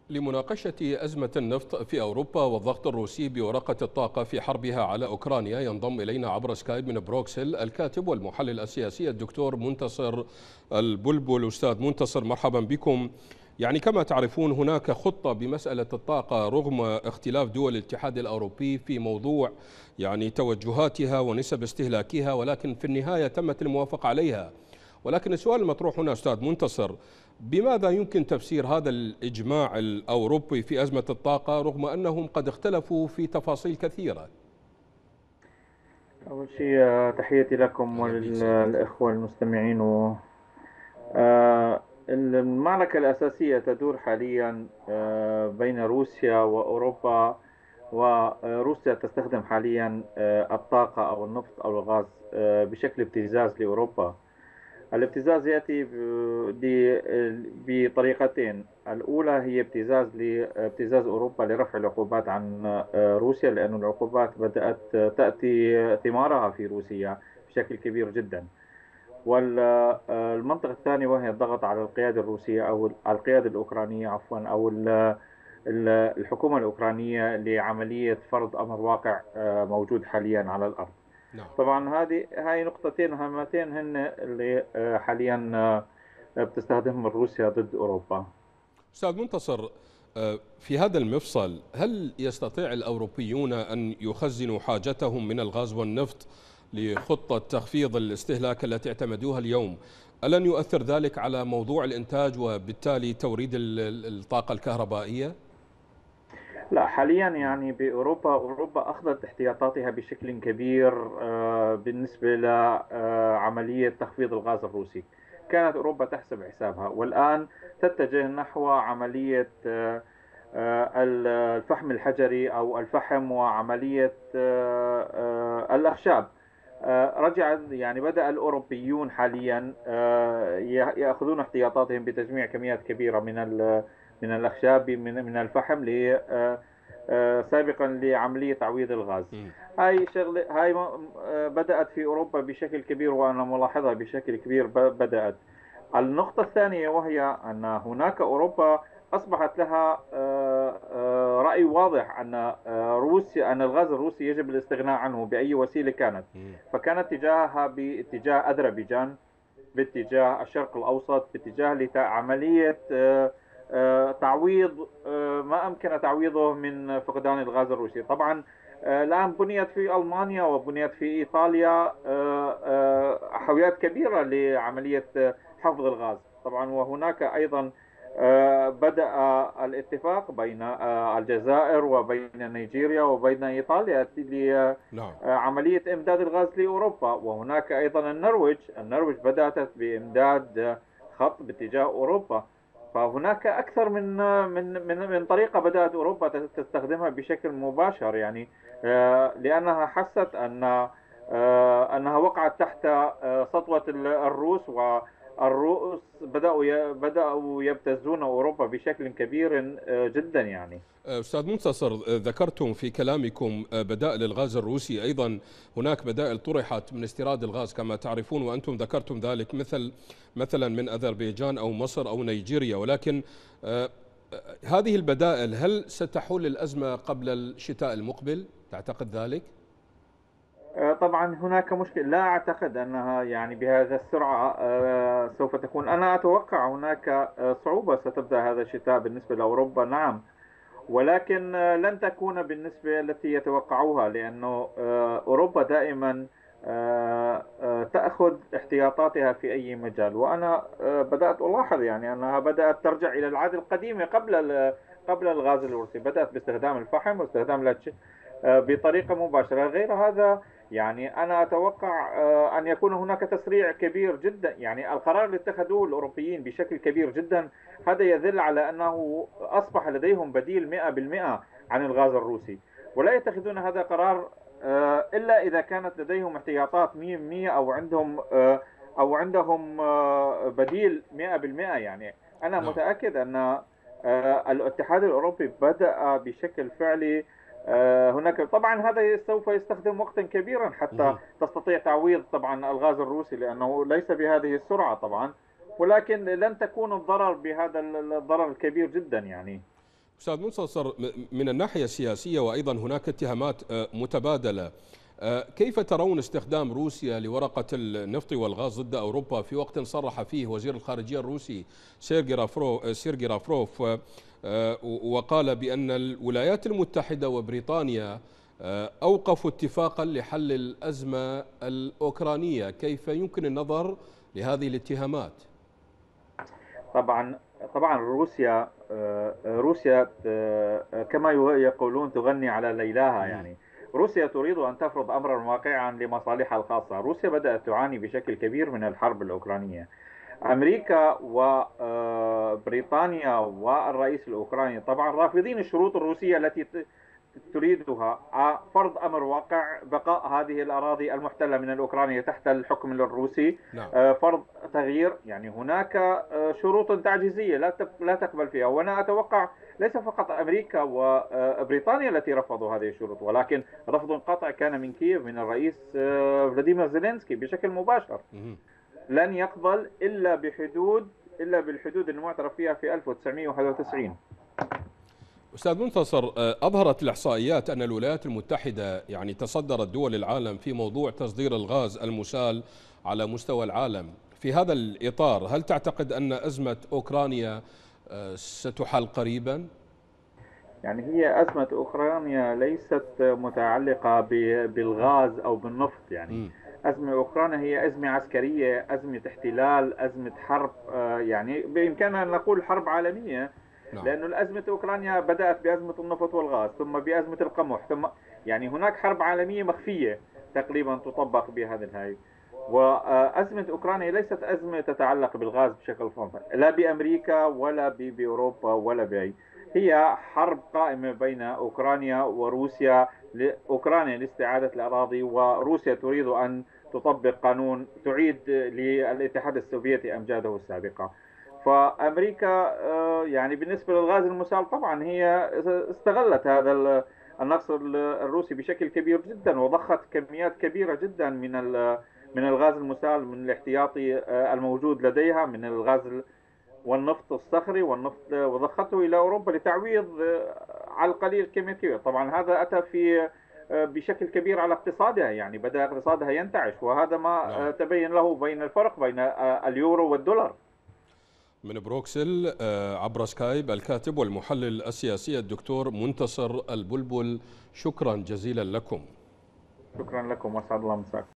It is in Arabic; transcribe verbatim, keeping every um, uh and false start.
لمناقشة أزمة النفط في أوروبا والضغط الروسي بورقة الطاقة في حربها على أوكرانيا، ينضم إلينا عبر سكايب من بروكسل الكاتب والمحلل السياسي الدكتور منتصر البلبل. أستاذ منتصر، مرحبا بكم. يعني كما تعرفون هناك خطة بمسألة الطاقة رغم اختلاف دول الاتحاد الأوروبي في موضوع يعني توجهاتها ونسب استهلاكها، ولكن في النهاية تمت الموافقة عليها. ولكن السؤال المطروح هنا أستاذ منتصر، بماذا يمكن تفسير هذا الإجماع الأوروبي في أزمة الطاقة رغم أنهم قد اختلفوا في تفاصيل كثيرة؟ أول شيء آه، تحياتي لكم أهلا بك سيدي. وللإخوة المستمعين و آه، المعركة الأساسية تدور حاليا آه، بين روسيا وأوروبا. وروسيا تستخدم حاليا آه، الطاقة أو النفط أو الغاز آه، بشكل ابتزاز لأوروبا. الابتزاز يأتي ب- ل- بطريقتين. الأولى هي ابتزاز لابتزاز أوروبا لرفع العقوبات عن آه، روسيا، لأن العقوبات بدأت تأتي ثمارها في روسيا بشكل كبير جدا. والمنطقة الثانية وهي الضغط على القيادة الروسية أو القيادة الأوكرانية عفوا أو ال- ال- الحكومة الأوكرانية لعملية فرض أمر واقع آه، موجود حاليا على الأرض. نعم. طبعا هذه هاي نقطتين هامتين هن اللي آه، حاليا آه، بتستخدمهم روسيا ضد أوروبا. أستاذ منتصر، آه، في هذا المفصل هل يستطيع الأوروبيون أن يخزنوا حاجتهم من الغاز والنفط لخطة تخفيض الاستهلاك التي اعتمدوها اليوم؟ ألن يؤثر ذلك على موضوع الإنتاج وبالتالي توريد ال- ال- الطاقة الكهربائية؟ لا، حاليا يعني بأوروبا أوروبا أخذت احتياطاتها بشكل كبير آه، بالنسبة لعملية تخفيض الغاز الروسي. كانت أوروبا تحسب حسابها، والآن تتجه نحو عملية آه، آه، الفحم الحجري أو الفحم وعملية آه، آه، الأخشاب. آه، رجع يعني بدأ الأوروبيون حاليا آه، يأخذون احتياطاتهم بتجميع كميات كبيرة من ال- من الأخشاب من من الفحم ل آه، آه، سابقا لعملية تعويض الغاز. مم. هاي شغلة هاي م- آه، بدأت في أوروبا بشكل كبير، وأنا ملاحظها بشكل كبير ب- بدأت. النقطة الثانية وهي أن هناك أوروبا أصبحت لها آه، آه، رأي واضح أن آه، روسيا أن الغاز الروسي يجب الاستغناء عنه بأي وسيلة كانت. مم. فكانت اتجاهها باتجاه أذربيجان، باتجاه الشرق الأوسط، باتجاه لعملية آه، آه، تعويض آه، ما أمكن تعويضه من فقدان الغاز الروسي. طبعا آه، الآن بنيت في ألمانيا وبنيت في إيطاليا آه، آه، حاويات كبيرة لعملية آه، حفظ الغاز. طبعا وهناك أيضا آه، بدأ الاتفاق بين آه، الجزائر وبين نيجيريا وبين إيطاليا نعم. عملية إمداد الغاز لأوروبا. وهناك أيضا النرويج النرويج بدأت بإمداد خط باتجاه أوروبا. فهناك أكثر من من من من طريقة بدأت أوروبا تستخدمها بشكل مباشر، يعني آه، لأنها حست أن آه، أنها وقعت تحت آه، سطوة الروس، والروس بدأوا بدأوا يبتزون أوروبا بشكل كبير آه، جدا يعني. أستاذ منتصر، ذكرتم في كلامكم بدائل الغاز الروسي، أيضا هناك بدائل طرحت من استيراد الغاز كما تعرفون، وأنتم ذكرتم ذلك، مثل مثلا من أذربيجان أو مصر أو نيجيريا. ولكن آه، هذه البدائل هل ستحل الأزمة قبل الشتاء المقبل؟ تعتقد ذلك؟ آه، طبعا هناك مشكلة، لا أعتقد أنها يعني بهذا السرعة آه، سوف تكون. أنا أتوقع هناك آه، صعوبة ستبدأ هذا الشتاء بالنسبة لأوروبا، نعم. ولكن آه، لن تكون بالنسبة التي يتوقعوها، لأنه آه، أوروبا دائما آه، آه، تأخذ احتياطاتها في أي مجال. وأنا آه، بدأت ألاحظ يعني أنها بدأت ترجع إلى العادة القديمة قبل ال- قبل الغاز الروسي. بدأت باستخدام الفحم واستخدام الأتش- آه، بطريقة مباشرة. غير هذا يعني أنا أتوقع آه، أن يكون هناك تسريع كبير جدا. يعني القرار اللي اتخذوه الأوروبيين بشكل كبير جدا، هذا يدل على أنه أصبح لديهم بديل مئة بالمئة عن الغاز الروسي. ولا يتخذون هذا القرار آه، إلا إذا كانت لديهم احتياطات مئة بالمئة أو عندهم آه، أو عندهم آه، بديل مئة بالمئة. يعني أنا نعم. متأكد أن آه، الاتحاد الأوروبي بدأ بشكل فعلي. آه، هناك طبعا هذا سوف يستخدم وقتا كبيرا حتى مهم. تستطيع تعويض طبعا الغاز الروسي، لأنه ليس بهذه السرعة طبعا. ولكن لن تكون الضرر بهذا الضرر الكبير جدا يعني. أستاذ منتصر، من الناحية السياسية وأيضا هناك اتهامات متبادلة، كيف ترون استخدام روسيا لورقة النفط والغاز ضد أوروبا في وقت صرح فيه وزير الخارجية الروسي سيرجي رافروف وقال بأن الولايات المتحدة وبريطانيا أوقفوا اتفاقا لحل الأزمة الأوكرانية؟ كيف يمكن النظر لهذه الاتهامات؟ طبعا طبعا روسيا روسيا كما يقولون تغني على ليلاها. يعني روسيا تريد أن تفرض أمرا واقعا لمصالحها الخاصة. روسيا بدأت تعاني بشكل كبير من الحرب الأوكرانية. أمريكا وبريطانيا والرئيس الأوكراني طبعا رافضين الشروط الروسية التي تريدها، فرض أمر واقع بقاء هذه الأراضي المحتلة من الأوكرانيا تحت الحكم الروسي. نعم. فرض تغيير، يعني هناك شروط تعجيزية لا لا تقبل فيها. وأنا أتوقع ليس فقط أمريكا وبريطانيا التي رفضوا هذه الشروط، ولكن رفض قاطع كان من كييف من الرئيس فلاديمير زيلينسكي بشكل مباشر. لن يقبل إلا بحدود إلا بالحدود المعترف فيها في ألف وتسعمئة وواحد وتسعين. أستاذ منتصر، أظهرت الإحصائيات أن الولايات المتحدة يعني تصدرت دول العالم في موضوع تصدير الغاز المسال على مستوى العالم. في هذا الإطار هل تعتقد أن أزمة أوكرانيا ستحل قريبا؟ يعني هي أزمة أوكرانيا ليست متعلقة بالغاز أو بالنفط. يعني م. أزمة أوكرانيا هي أزمة عسكرية، أزمة احتلال، أزمة حرب. يعني بإمكاننا أن نقول حرب عالمية. نعم. لأن الأزمة أوكرانيا بدأت بأزمة النفط والغاز، ثم بأزمة القمح، ثم يعني هناك حرب عالمية مخفية تقريبا تطبق بهذا الهاي. وأزمة أوكرانيا ليست أزمة تتعلق بالغاز بشكل خاص، لا بأمريكا ولا بأوروبا ولا بأي. هي حرب قائمة بين أوكرانيا وروسيا. أوكرانيا لاستعادة الأراضي، وروسيا تريد أن تطبق قانون تعيد للاتحاد السوفيتي أمجاده السابقة. فأمريكا يعني بالنسبة للغاز المسال طبعا هي استغلت هذا النقص الروسي بشكل كبير جدا، وضخت كميات كبيرة جدا من من الغاز المسال من الاحتياطي الموجود لديها من الغاز والنفط الصخري والنفط، وضخته إلى أوروبا لتعويض على القليل كمية كبيرة. طبعا هذا أتى في بشكل كبير على اقتصادها، يعني بدأ اقتصادها ينتعش، وهذا ما تبين له بين الفرق بين اليورو والدولار. من بروكسل عبر سكايب الكاتب والمحلل السياسي الدكتور منتصر البلبل، شكرا جزيلا لكم. شكرا لكم واسعد الله مساكم.